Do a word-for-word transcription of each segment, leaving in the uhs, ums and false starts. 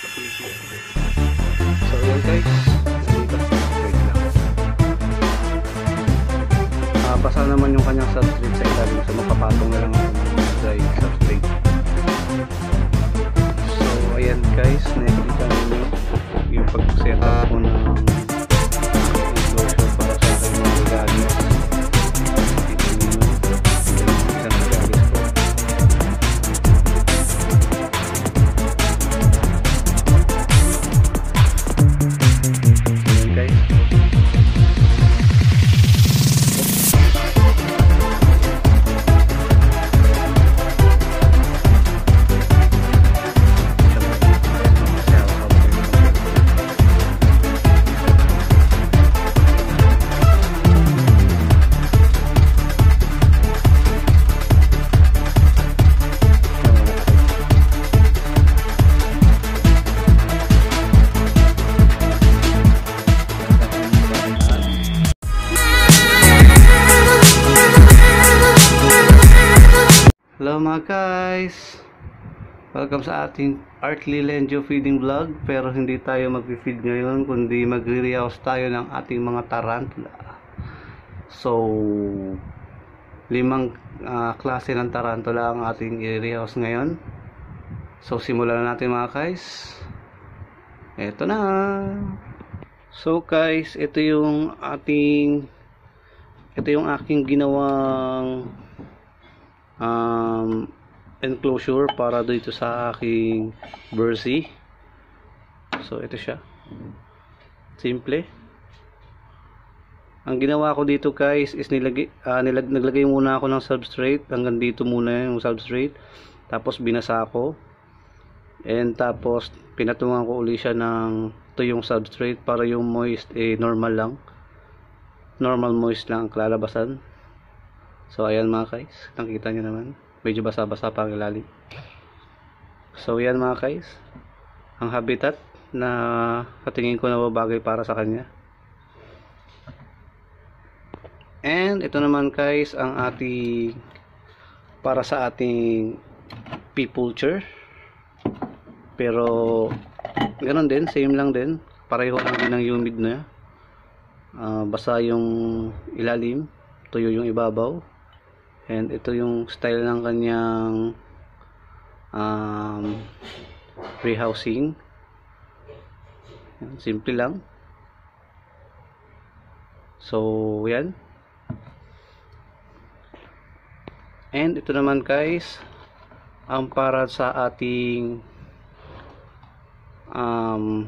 So yun guys, dito wait lang. Uh, basa naman yung kanyang substrate sa ilalim, so makapatong na lang ako ng dry substrate. So ayan guys, nakikita ninyo yung pag-setup ko ng enclosure para sa aking mga regalis. Nakikita ninyo isang regalis ko. Ayan guys. Hello mga guys, welcome sa ating Artly Lenjo feeding vlog. Pero hindi tayo mag-feed ngayon, kundi magre-rehouse tayo ng ating mga tarantula. So limang uh, klase ng tarantula ang ating i-rehouse ngayon. So simulan na natin mga guys. Eto na. So guys, ito yung ating ito yung aking ginawang um, enclosure para dito sa aking Bersih. So ito siya, simple. Ang ginawa ko dito guys is nilagay, uh, nilag, naglagay muna ako ng substrate. Hanggang dito muna yung substrate, tapos binasa ko, and tapos pinatungan ko uli siya ng ito yung substrate para yung moist eh normal lang, normal moist lang ang lalabasan. So ayan mga guys, nakita nyo naman, medyo basa-basa pa ang ilalim. So yan mga guys, ang habitat na katingin ko na babagay para sa kanya. And ito naman guys ang ating para sa ating pea culture. Pero ganoon din, same lang din, pareho lang din ng humid na uh, basa yung ilalim, tuyo yung ibabaw. And ito yung style ng kanyang um, rehousing. Simple lang. So yan. And ito naman guys ang para sa ating um,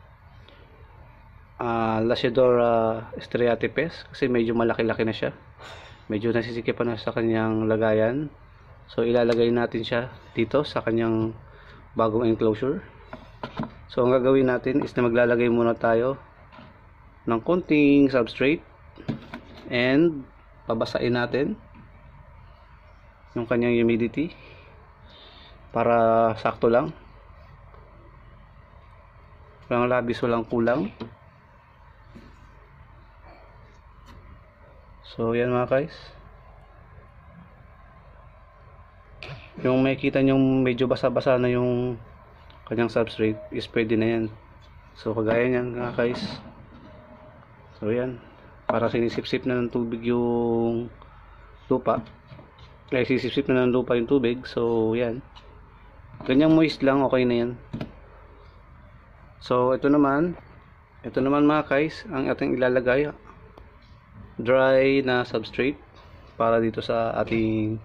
uh, Lasiodora striatipes, kasi medyo malaki-laki na siya, medyo nasisikipan na sa kanyang lagayan. So ilalagay natin siya dito sa kanyang bagong enclosure. So ang gagawin natin is na maglalagay muna tayo ng konting substrate and babasain natin yung kanyang humidity para sakto lang, walang labis, walang kulang. So yan mga guys, yung makikita nyo medyo basa-basa na yung kanyang substrate is pwede na yan. So kagaya nyan mga guys. So yan, para sinisip-sip na ng tubig yung lupa, ay sisip-sip na ng lupa yung tubig. So yan, ganyang moist lang, okay na yan. So ito naman, ito naman mga guys ang ating ilalagay, dry na substrate para dito sa ating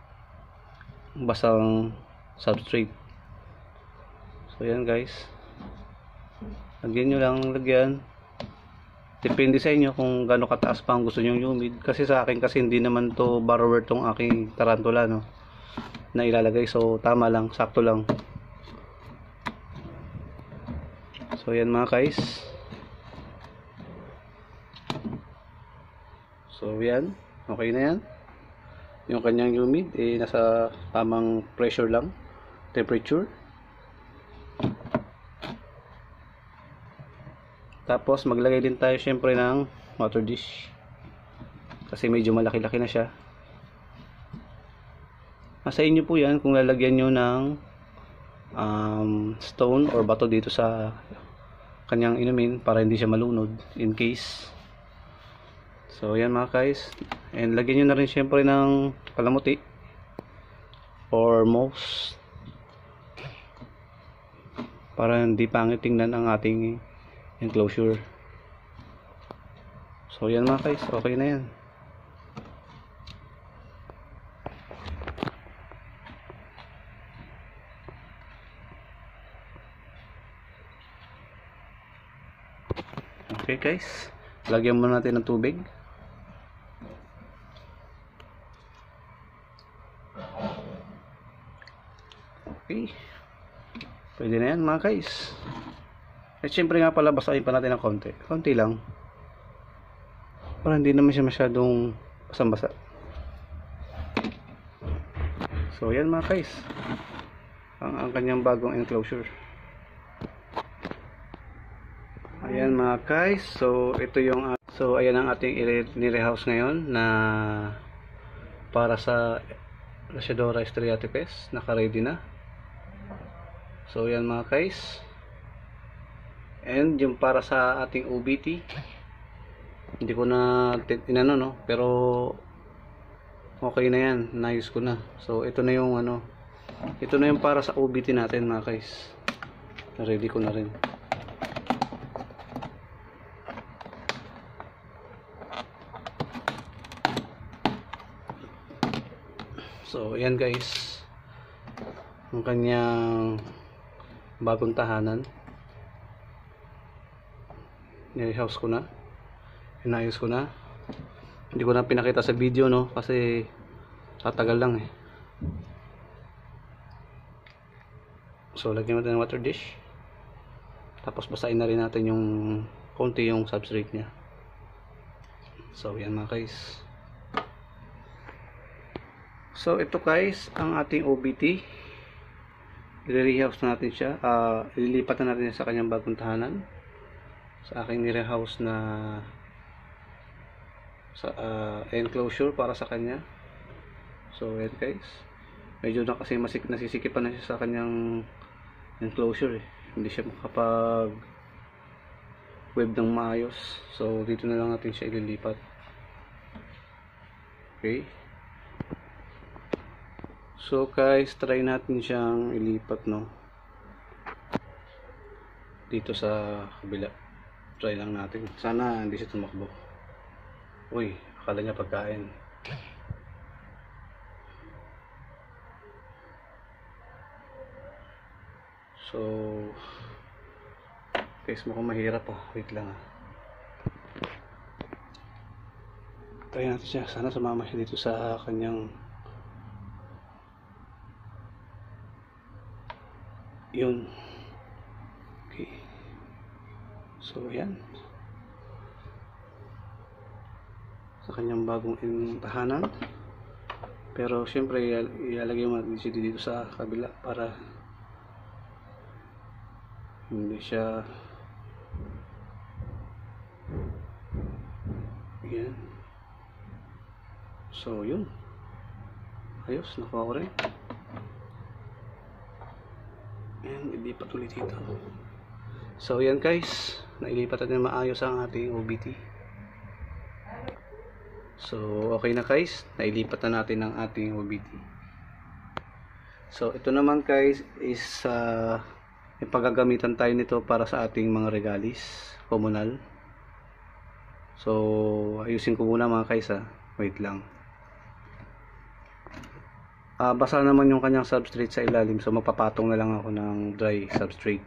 basang substrate. So yan guys, lagyan nyo lang, lagyan, depende sa inyo kung gaano kataas pa ang gusto nyo humid. Kasi sa akin kasi hindi naman to borrower tong aking tarantula no, na ilalagay. So tama lang, sakto lang. So yan mga guys. So yan, okay na yan. Yung kanyang humid eh nasa tamang pressure lang, temperature. Tapos maglagay din tayo syempre ng water dish, kasi medyo malaki-laki na siya. Nasa inyo po yan kung lalagyan nyo ng um, stone or bato dito sa kanyang inumin para hindi siya malunod in case. So yan mga guys, and lagyan nyo na rin syempre ng palamuti or moss para hindi pangit tingnan ang ating enclosure. So yan mga guys, okay na yan. Okay guys, lagyan muna natin ng tubig. Okay, pwede na yan mga guys. At syempre nga pala, basahin pa natin ng konti. Konti lang. Para hindi naman siya masyadong basang-basa. So yan mga guys, ang, ang kanyang bagong enclosure. Ayan mga guys, so ito yung, so ayan ang ating nire-house ngayon na para sa Rashidora striatipes, naka-ready na. So yan mga guys, and yung para sa ating O B T, hindi ko na inano no, pero okay na yan, naayos ko na. So ito na yung ano, ito na yung para sa O B T natin mga guys, ready ko na rin. So ayan guys, ang kanyang bagong tahanan, nire-house ko na, inayos ko na. Hindi ko na pinakita sa video no, kasi tatagal lang eh. So lagyan natin ng water dish, tapos basahin na rin natin yung konti yung substrate nya. So yan mga guys. So ito guys, ang ating O B T, i-rehouse natin siya, uh, ililipat na natin sa kanyang bagong tahanan, sa aking nire-house na sa uh, enclosure para sa kanya. So yan guys, medyo na kasi masik nasisikipan na siya sa kanyang enclosure eh. Hindi siya makapag web ng maayos, so dito na lang natin siya ililipat. Okay, so guys, try natin siyang ilipat no, dito sa kabila. Try lang natin, sana hindi siya tumakbo. Uy, akala niya pagkain. So guys, mukhang mahirap ah, wait lang ah. Try natin siya, sana sumama siya dito sa kanyang, yun. Okay, so yan, sa kanyang bagong tahanan. Pero syempre ilalagay mo natin siya dito sa kabila para hindi siya, yan. So yun, ayos, nakuha ko rin. And ilipat ulit dito. So yan guys, nailipat natin maayos ang ating O B T. So okay na guys, nailipat na natin ang ating O B T. So ito naman guys is uh, may paggagamitan tayo nito para sa ating mga regalis komunal. So ayusin ko muna mga guys ha, wait lang. Uh, basa naman yung kanyang substrate sa ilalim, so magpapatong na lang ako ng dry substrate.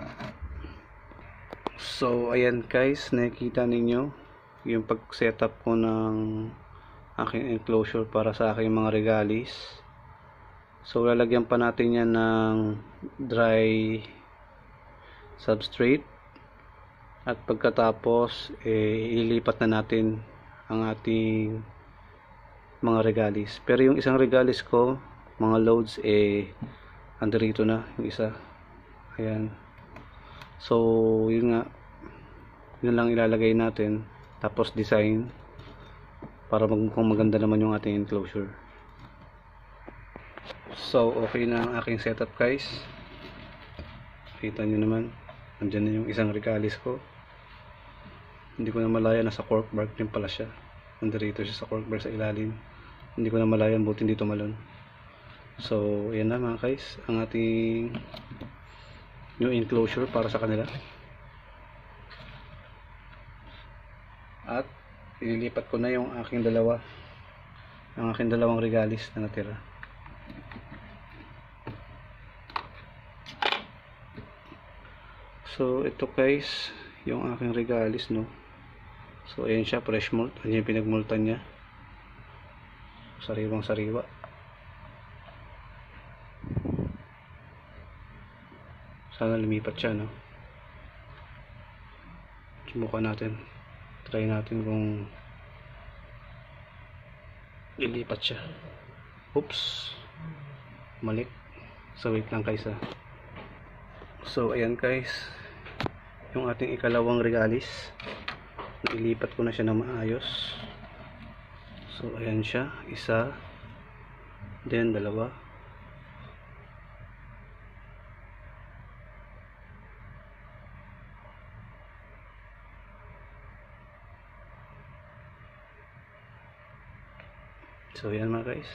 So ayan guys, nakikita ninyo yung pag setup ko ng aking enclosure para sa aking mga regalis. So lalagyan pa natin yan ng dry substrate, at pagkatapos eh, ilipat na natin ang ating mga regalis. Pero yung isang regalis ko, mga loads eh andito na yung isa. Ayan. So yun nga, yun lang ilalagay natin, tapos design para magmukhang maganda naman yung ating enclosure. So okay na ang aking setup guys. Kita nyo naman, andyan na yung isang regalis ko. Hindi ko na malaya, nasa cork bark din pala siya. Nandito siya sa cork bark sa ilalim. Hindi ko na malaya, buti hindi tumalon. So yan na mga guys, ang ating new enclosure para sa kanila. At ililipat ko na yung aking dalawa ang aking dalawang regalis na natira. So ito guys yung aking regalis, no. So ayan siya, fresh molt. Ayan yung pinagmultan niya, sariwang sariwa. Sana lumipat siya, no. Subukan natin, try natin kung ilipat siya. Oops, malik. So wait lang guys ah. So ayan guys yung ating ikalawang regalis. Ilipat ko na siya na maayos. So ayan siya, isa, then dalawa. So ayan mga guys.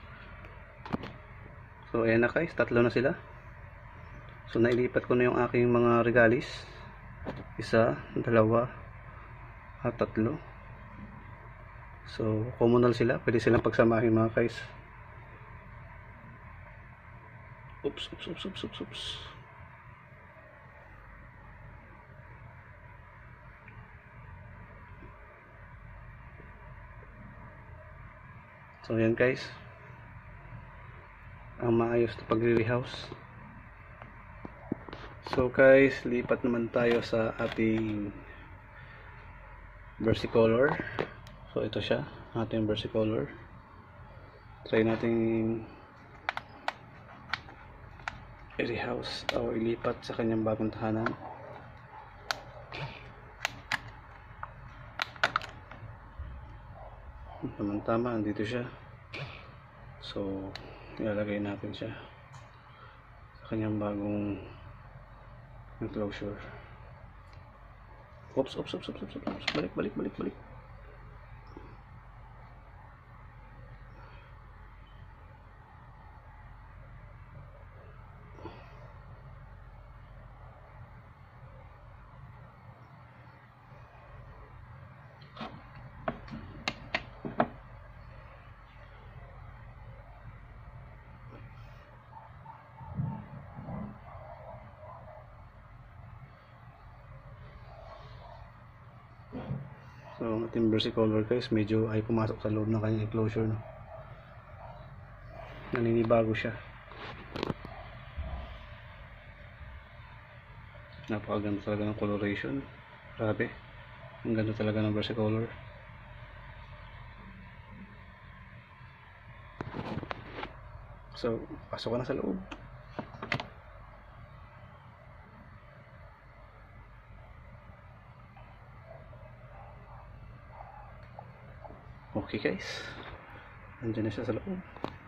So ayan na guys, tatlo na sila. So nailipat ko na yung aking mga regalis. Isa, dalawa, at tatlo. So communal sila, pwede silang pagsamahin mga guys. Oops, oops, oops, oops, oops, oops. So yan guys, ang maayos na pagre-rehouse. So guys, lipat naman tayo sa ating versicolor. So ito siya, ating versicolor. Try natin i-rehouse o ilipat sa kanyang bagong tahanan. Tama-tama, andito siya. So ilalagay natin siya sa kanyang bagong enclosure. Oops, oops, oops, oops, oops, oops. Balik, balik, balik, balik. So ang ating versicolor guys, medyo ay pumasok sa loob ng kanyang enclosure, no? Naninibago siya. Napakaganda talaga ng coloration. Grabe, ang ganda talaga ng versicolor. So pasok ka na sa loob. Okay guys, nandiyan na siya sa loob.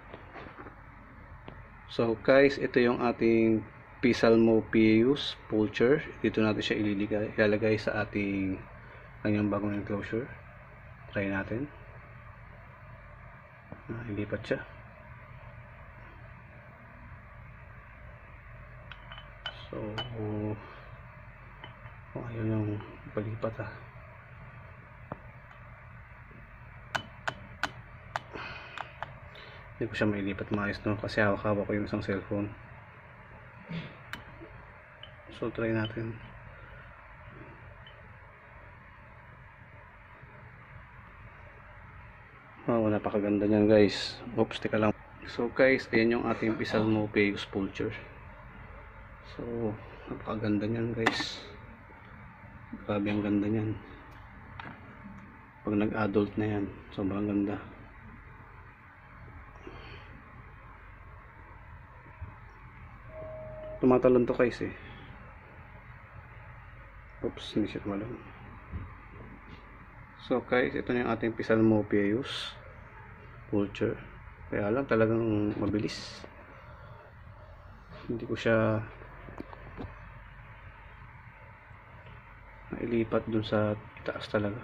So guys, ito yung ating Psalmopoeus Pulcher. Dito natin siya ilalagay, ilalagay sa ating kanyang bagong enclosure. Try natin. Ah, ilipat siya. So oh, ayaw yung palipat ah. Hindi ko siya mailipat maayos, no, kasi hawak-hawak ko yung isang cellphone. So try natin. Oh, napakaganda niyan guys. Oops, teka lang. So guys, ayan yung ating Psalmopoeus Pulcher. So napakaganda niyan guys. Grabe ang ganda niyan. Pag nag-adult na yan, sobrang ganda. Tumatalon to guys eh. Oops, hindi siya tumalon. So guys, ito na yung ating Psalmopoeus Pulcher. Kaya lang talagang mabilis. Hindi ko siya ilipat dun sa taas talaga.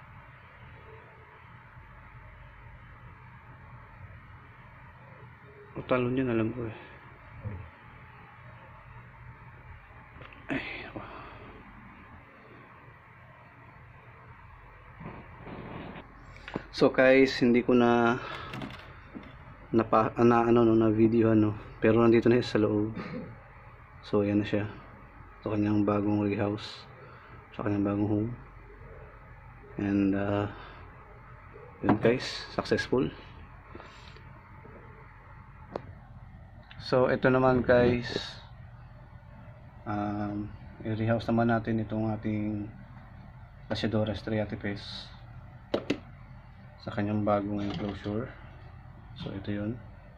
O talon yun, alam ko eh. Ay, oh. So guys, hindi ko na napa, na ano no, na video ano, pero nandito na siya sa loob. So ayan na siya. Sa kanyang bagong rig house, sa kanyang bagong home. And uh, yun guys, successful. So ito naman guys, um, i-rehouse naman natin itong ating Casiodoro striatipes sa kanyang bagong enclosure. So ito yun.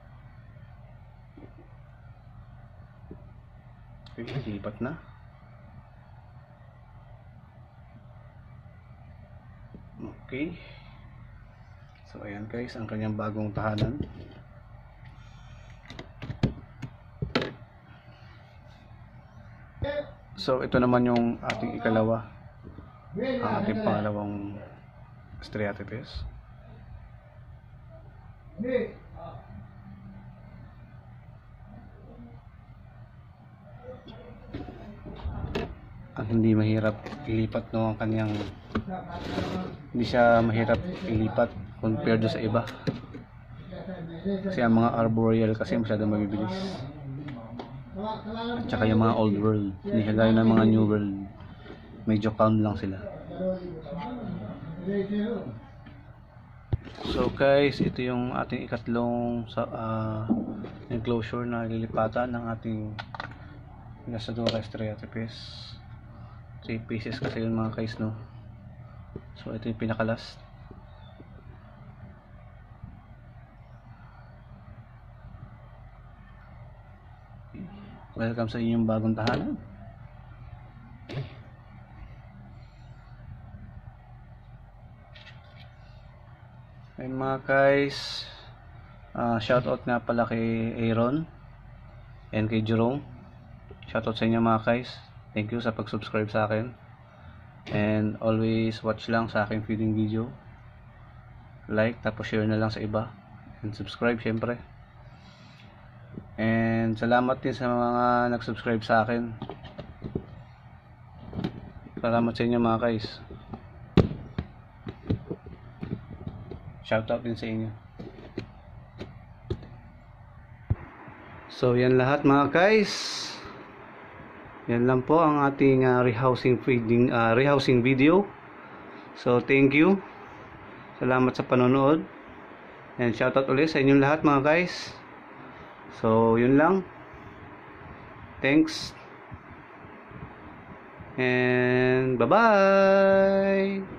Okay, lipat na. Okay. So ayan guys, ang kanyang bagong tahanan. So ito naman yung ating ikalawa, ang ating pangalawang striatipes. Ang hindi mahirap ilipat no, ang kanyang hindi siya mahirap ilipat compared sa iba, kasi ang mga arboreal kasi masyadong mabibilis, at saka yung mga old world hindi siya gaya ng mga new world, medyo calm lang sila. So guys, ito yung ating ikatlong sa uh, enclosure na lilipatan ng ating Casiodoro striatipes. Three pieces kasi yun mga guys no. So ito yung pinaka-last. Welcome sa inyong bagong tahanan. Ayun mga guys, uh, shoutout nga pala kay Aaron and kay Jerome. Shoutout sa inyo mga guys. Thank you sa pag-subscribe sa akin. And always watch lang sa aking feeding video. Like, tapos share na lang sa iba. And subscribe syempre. And salamat din sa mga nag-subscribe sa akin. Salamat sa inyo mga guys. Shoutout din sa inyo. So yan lahat mga guys. Yan lang po ang ating uh, rehousing feeding uh, rehousing video. So thank you. Salamat sa panonood. And shoutout ulit sa inyong lahat mga guys. So yun lang. Thanks. And bye bye.